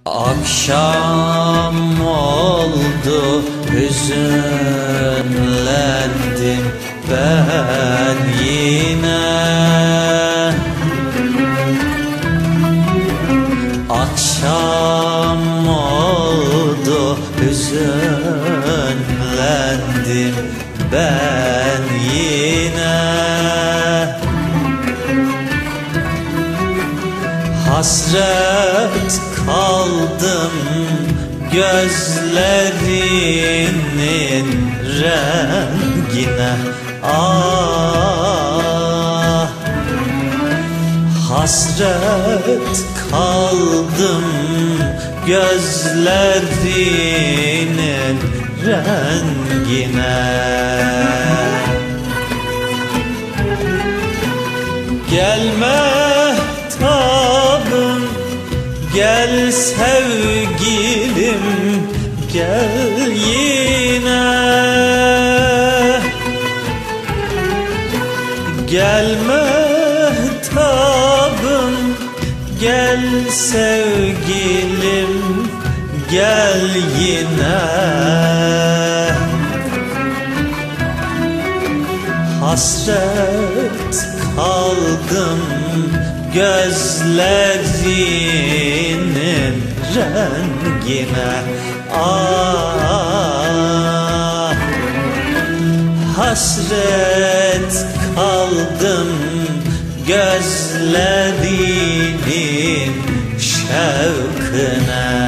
Akşam oldu, hüzünlendim ben yine. Akşam oldu, hüzünlendim ben yine. Hasret kaldım gözlerinin rengine. Ah, hasret kaldım gözlerinin rengine. Gelme tabım, gel sevgilim, gel yine. Gelme tabım, gel sevgilim, gel yine. Hasret kaldım gözlerinin rengine. Ah, hasret kaldım gözlerinin şevkine.